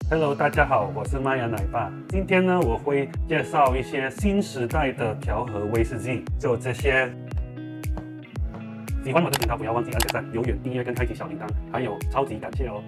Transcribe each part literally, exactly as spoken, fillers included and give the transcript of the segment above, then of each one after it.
Hello， 大家好，我是麦芽奶爸。今天呢，我会介绍一些新时代的调和威士忌，就这些。喜欢我的频道，不要忘记按个赞、留言、订阅跟开启小铃铛，还有超级感谢哦。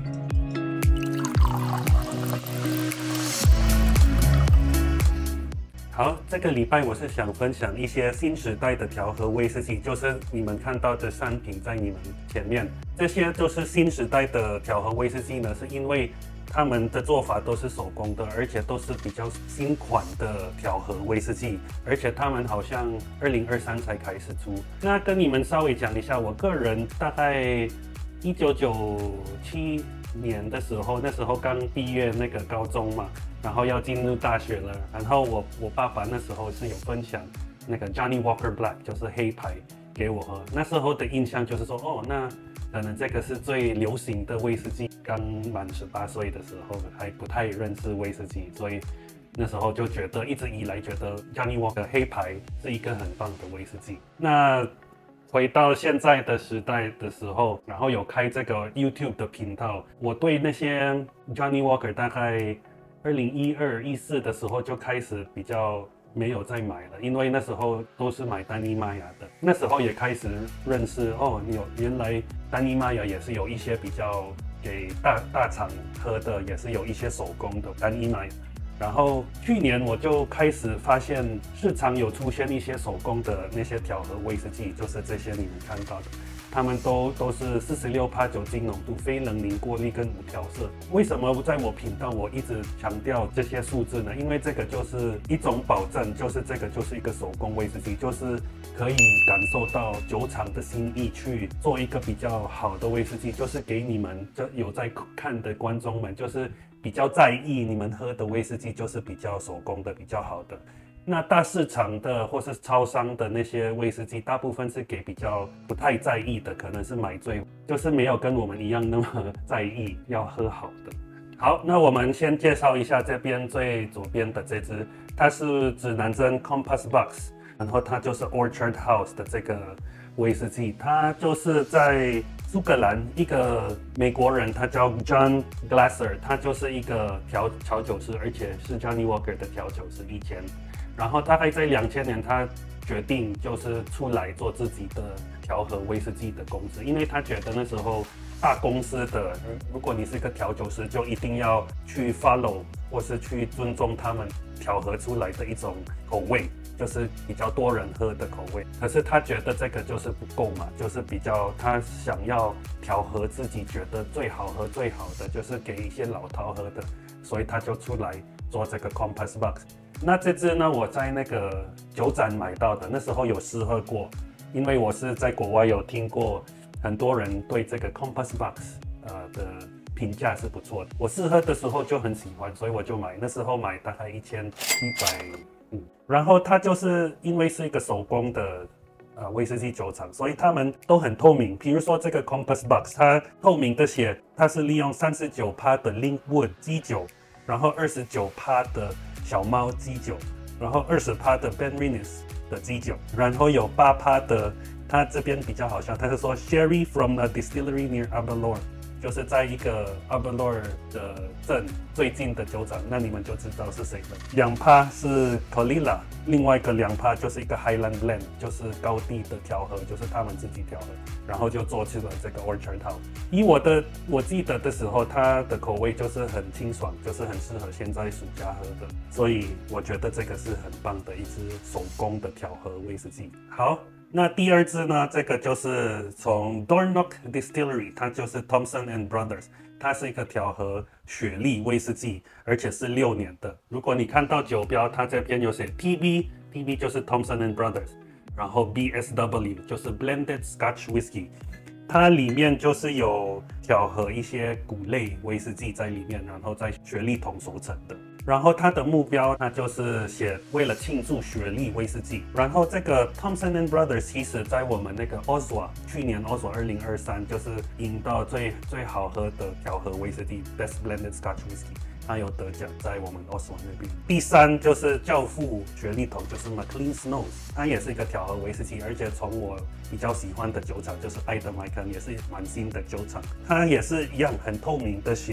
好，这个礼拜我是想分享一些新时代的调和威士忌，就是你们看到的商品在你们前面，这些就是新时代的调和威士忌呢，是因为他们的做法都是手工的，而且都是比较新款的调和威士忌，而且他们好像二零二三才开始出。那跟你们稍微讲一下，我个人大概一九九七年的时候，那时候刚毕业那个高中嘛，然后要进入大学了，然后我我爸爸那时候是有分享那个 Johnny Walker Black， 就是黑牌给我喝。那时候的印象就是说，哦，那可能这个是最流行的威士忌。刚满十八岁的时候还不太认识威士忌，所以那时候就觉得一直以来觉得 Johnny Walker 黑牌是一个很棒的威士忌。那回到现在的时代的时候，然后有开这个 YouTube 的频道，我对那些 Johnny Walker 大概二零一二、一四的时候就开始比较没有再买了，因为那时候都是买单一麦芽的。那时候也开始认识哦，有原来单一麦芽也是有一些比较给大大厂喝的，也是有一些手工的单一麦芽。然后去年我就开始发现市场有出现一些手工的那些调和威士忌，就是这些你们看到的，他们都都是 百分之四十六 酒精浓度、非冷凝过滤跟无调色。为什么在我频道我一直强调这些数字呢？因为这个就是一种保证，就是这个就是一个手工威士忌，就是可以感受到酒厂的心意去做一个比较好的威士忌，就是给你们就有在看的观众们，就是比较在意你们喝的威士忌就是比较手工的、比较好的。那大市场的或是超商的那些威士忌，大部分是给比较不太在意的，可能是买醉，就是没有跟我们一样那么在意要喝好的。好，那我们先介绍一下这边最左边的这支，它是指南针 Compass Box， 然后它就是 Orchard House 的这个威士忌，它就是在苏格兰一个美国人，他叫 John Glasser， 他就是一个调调酒师，而且是 Johnny Walker 的调酒师以前。然后大概在两千年，他决定就是出来做自己的调和威士忌的公司，因为他觉得那时候大公司的，如果你是一个调酒师，就一定要去 follow 或是去尊重他们调和出来的一种口味，就是比较多人喝的口味。可是他觉得这个就是不够嘛，就是比较他想要调和自己觉得最好喝最好的，就是给一些老饕喝的，所以他就出来做这个 Compass Box。那这支呢，我在那个酒展买到的，那时候有试喝过，因为我是在国外有听过很多人对这个 Compass Box 呃的评价是不错的。我试喝的时候就很喜欢，所以我就买。那时候买大概一千一百五，然后它就是因为是一个手工的呃威士忌酒厂，所以他们都很透明。比如说这个 Compass Box， 它透明的写它是利用 百分之三十九 的 Linkwood 基酒，然后 百分之二十九 的小猫基酒，然后 百分之二十 的 Ben Rennes 的基酒，然后有 百分之八 的，它这边比较好笑，它是说 Sherry from a distillery near Aberlour， 就是在一个 Aberlour 的镇最近的酒厂，那你们就知道是谁了。两趴是 Caol Ila， 另外一个两趴就是一个 Highland Blend， 就是高地的调和，就是他们自己调的，然后就做出了这个 Orchard House。以我的我记得的时候，它的口味就是很清爽，就是很适合现在暑假喝的，所以我觉得这个是很棒的一支手工的调和威士忌。好。那第二支呢？这个就是从 Dornoch Distillery， 它就是 Thompson and Brothers， 它是一个调和雪莉威士忌，而且是六年的。如果你看到酒标，它这边有写 P B，P B 就是 Thompson and Brothers， 然后 B S W 就是 Blended Scotch Whisky， 它里面就是有调和一些谷类威士忌在里面，然后在雪莉桶熟成的。然后它的目标，那就是写为了庆祝雪莉威士忌。然后这个 Thompson and Brothers 其实在我们那个 O S W A 去年 O S W A 二零二三就是赢到最最好喝的调和威士忌 Best Blended Scotch Whisky， 它有得奖在我们 O S W A 那边。第三就是教父雪莉桶，就是 McLean Snows， 它也是一个调和威士忌，而且从我比较喜欢的酒厂就是爱德麦肯，也是蛮新的酒厂，它也是一样很透明的写。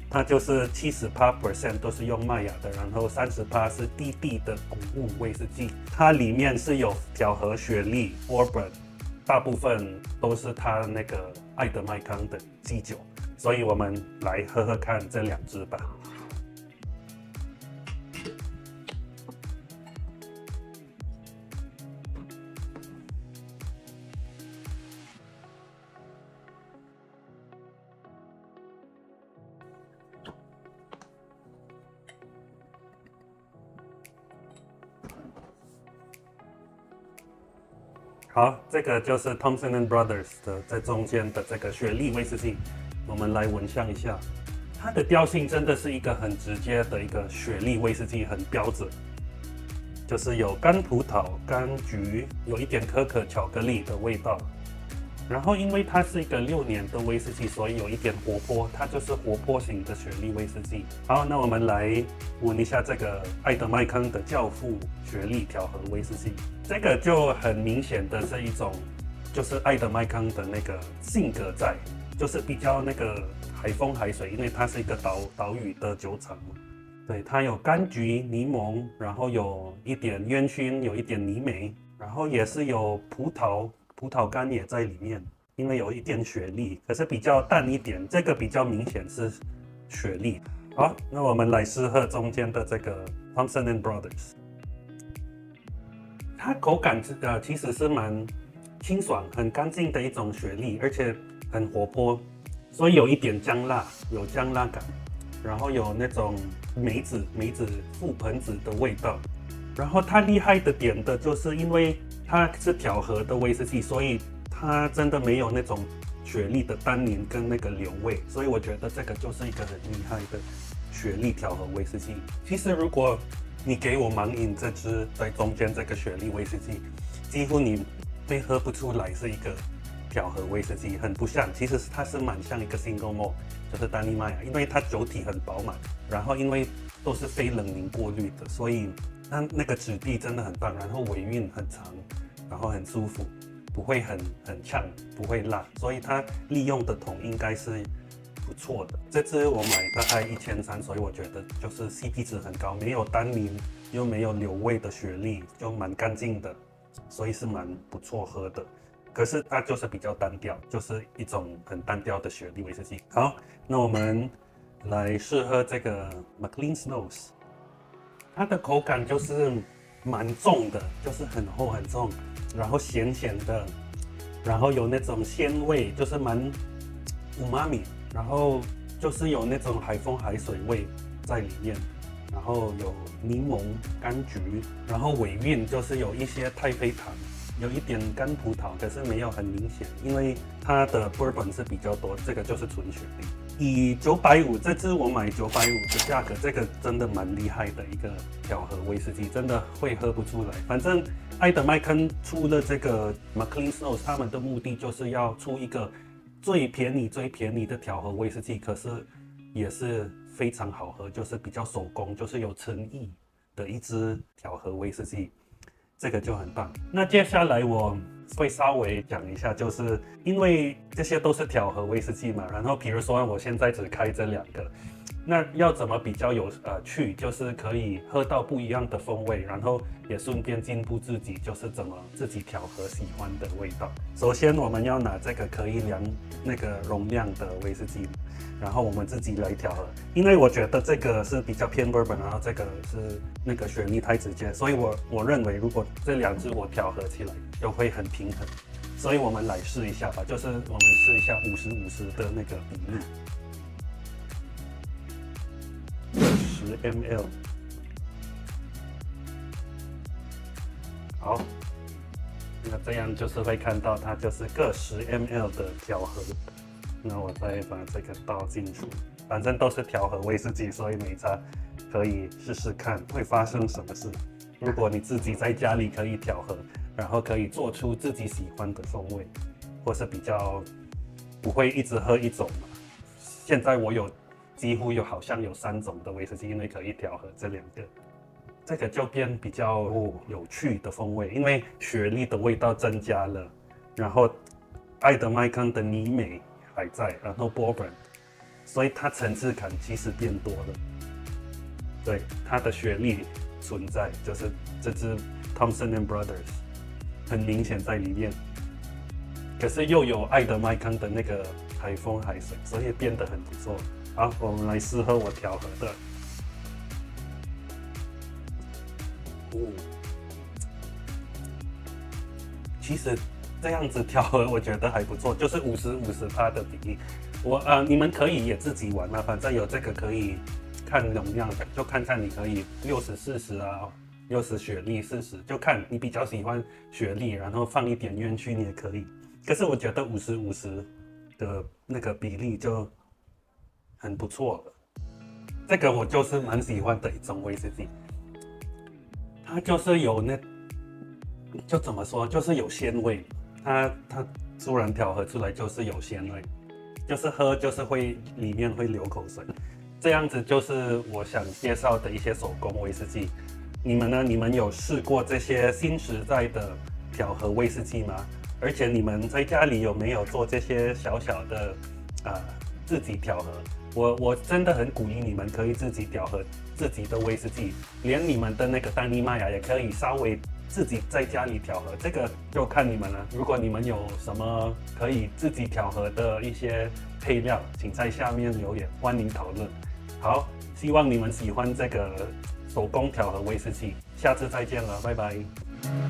它就是七十八 percent 都是用麦芽的，然后三十八是低地的谷物威士忌，它里面是有调和雪莉、bourbon， 大部分都是它那个爱德麦康的基酒，所以我们来喝喝看这两支吧。好，这个就是 Thompson and Brothers 的在中间的这个雪莉威士忌，我们来闻香一下。它的调性真的是一个很直接的一个雪莉威士忌，很标准，就是有干葡萄、柑橘，有一点可可巧克力的味道。然后因为它是一个六年的威士忌，所以有一点活泼，它就是活泼型的雪莉威士忌。好，那我们来闻一下这个爱德麦康的教父雪莉调和威士忌，这个就很明显的是一种，就是爱德麦康的那个性格在，就是比较那个海风海水，因为它是一个岛岛屿的酒厂嘛。对，它有柑橘、柠檬，然后有一点烟熏，有一点泥煤，然后也是有葡萄。葡萄干也在里面，因为有一点雪莉，可是比较淡一点，这个比较明显是雪莉。好，那我们来试喝中间的这个 Thompson and Brothers， 它口感呃其实是蛮清爽、很干净的一种雪莉，而且很活泼，所以有一点姜辣，有姜辣感，然后有那种梅子、梅子覆盆子的味道。然后它厉害的点的就是因为它是调和的威士忌，所以它真的没有那种雪莉的单宁跟那个柳味，所以我觉得这个就是一个很厉害的雪莉调和威士忌。其实如果你给我盲饮这支在中间这个雪莉威士忌，几乎你会喝不出来是一个调和威士忌，很不像。其实它是蛮像一个 single malt， 就是单一麦芽，因为它酒体很饱满，然后因为都是非冷凝过滤的，所以它那个质地真的很棒，然后尾韵很长，然后很舒服，不会很很呛，不会辣，所以它利用的桶应该是不错的。这支我买大概一千三，所以我觉得就是 C P 值很高，没有单宁又没有柳味的雪莉，就蛮干净的，所以是蛮不错喝的。可是它就是比较单调，就是一种很单调的雪莉威士忌。好，那我们来试喝这个 McLean Snows。它的口感就是蛮重的，就是很厚很重，然后咸咸的，然后有那种鲜味，就是蛮umami米，然后就是有那种海风海水味在里面，然后有柠檬、柑橘，然后尾韵就是有一些太妃糖，有一点干葡萄，可是没有很明显，因为它的 bourbon 是比较多，这个就是纯雪莉。以九百五这支我买九百五的价格，这个真的蛮厉害的一个调和威士忌，真的会喝不出来。反正爱德麦康出了这个 McLean Snows， 他们的目的就是要出一个最便宜最便宜的调和威士忌，可是也是非常好喝，就是比较手工，就是有诚意的一支调和威士忌。这个就很棒。那接下来我会稍微讲一下，就是因为这些都是调和威士忌嘛，然后比如说我现在只开这两个，那要怎么比较有呃趣，就是可以喝到不一样的风味，然后也顺便进步自己，就是怎么自己调和喜欢的味道。首先我们要拿这个可以量那个容量的威士忌，然后我们自己来调和，因为我觉得这个是比较偏 bourbon， 然后这个是那个雪莉太直接，所以我我认为如果这两支我调和起来就会很平衡，所以我们来试一下吧，就是我们试一下五十五十的那个比例，十 ml， 好，那这样就是会看到它就是各十 ml 的调和。那我再把这个倒进去，反正都是调和威士忌，所以没差，可以试试看会发生什么事。如果你自己在家里可以调和，然后可以做出自己喜欢的风味，或是比较不会一直喝一种嘛。现在我有几乎有好像有三种的威士忌，因为可以调和这两个，这个就变比较有趣的风味，因为雪莉的味道增加了，然后爱德麦康的泥美还在，然后 bourbon， 所以它层次感其实变多了。对，它的学历存在，就是这支 Thompson and Brothers 很明显在里面，可是又有爱德麦康的那个海风海水，所以变得很不错。好，我们来试喝我调和的。嗯，其实这样子调和我觉得还不错，就是五十五十趴的比例。我呃，你们可以也自己玩啊，反正有这个可以看容量的，就看看你可以六十四十啊，六十雪莉四十，就看你比较喜欢雪莉，然后放一点院区你也可以。可是我觉得五十五十的那个比例就很不错了。这个我就是蛮喜欢的一种威士忌，它就是有那，就怎么说，就是有鲜味。它它突然调和出来就是有鲜味，就是喝就是会里面会流口水。这样子就是我想介绍的一些手工威士忌。你们呢？你们有试过这些新时代的调和威士忌吗？而且你们在家里有没有做这些小小的啊、呃、自己调和？我我真的很鼓励你们可以自己调和自己的威士忌，连你们的那个丹尼麦芽也可以稍微自己在家里调和，这个就看你们了。如果你们有什么可以自己调和的一些配料，请在下面留言，欢迎讨论。好，希望你们喜欢这个手工调和威士忌，下次再见了，拜拜。